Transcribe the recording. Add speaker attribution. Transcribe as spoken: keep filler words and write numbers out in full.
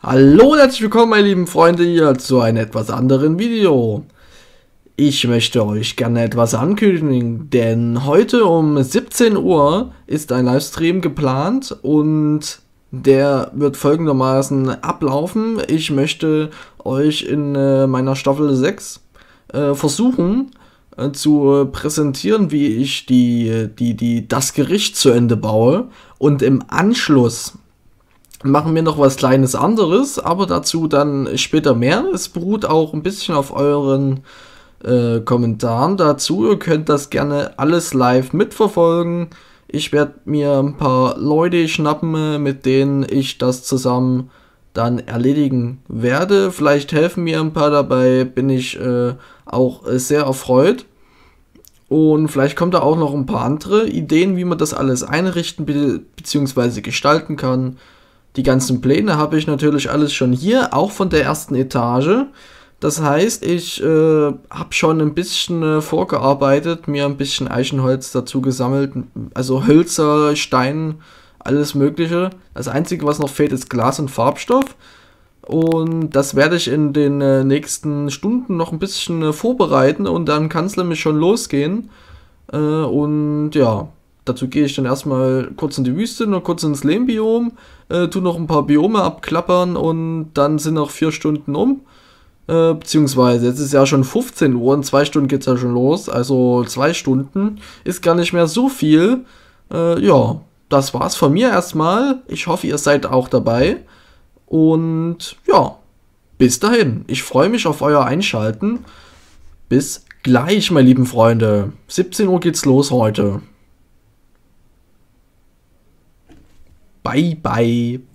Speaker 1: Hallo und herzlich willkommen, meine lieben Freunde, hier zu einem etwas anderen Video. Ich möchte euch gerne etwas ankündigen, denn heute um siebzehn Uhr ist ein Livestream geplant und der wird folgendermaßen ablaufen. Ich möchte euch in äh, meiner Staffel sechs äh, versuchen äh, zu präsentieren, wie ich die, die, die, das Gericht zu Ende baue, und im Anschluss machen wir noch was Kleines anderes, aber dazu dann später mehr. Es beruht auch ein bisschen auf euren äh, Kommentaren dazu. Ihr könnt das gerne alles live mitverfolgen. Ich werde mir ein paar Leute schnappen, mit denen ich das zusammen dann erledigen werde. Vielleicht helfen mir ein paar dabei, bin ich äh, auch äh, sehr erfreut. Und vielleicht kommt da auch noch ein paar andere Ideen, wie man das alles einrichten be- bzw. gestalten kann. Die ganzen Pläne habe ich natürlich alles schon hier, auch von der ersten Etage. Das heißt, ich äh, habe schon ein bisschen äh, vorgearbeitet, mir ein bisschen Eichenholz dazu gesammelt, also Hölzer, Stein, alles Mögliche. Das Einzige, was noch fehlt, ist Glas und Farbstoff. Und das werde ich in den äh, nächsten Stunden noch ein bisschen äh, vorbereiten und dann kann es nämlich schon losgehen. Äh, und ja, dazu gehe ich dann erstmal kurz in die Wüste, noch kurz ins Lehmbiom, äh, tu noch ein paar Biome abklappern und dann sind noch vier Stunden um. Äh, beziehungsweise, jetzt ist ja schon fünfzehn Uhr, in zwei Stunden geht es ja schon los, also zwei Stunden ist gar nicht mehr so viel. Äh, ja, das war's von mir erstmal. Ich hoffe, ihr seid auch dabei. Und ja, bis dahin. Ich freue mich auf euer Einschalten. Bis gleich, meine lieben Freunde. siebzehn Uhr geht's los heute. Bye, bye.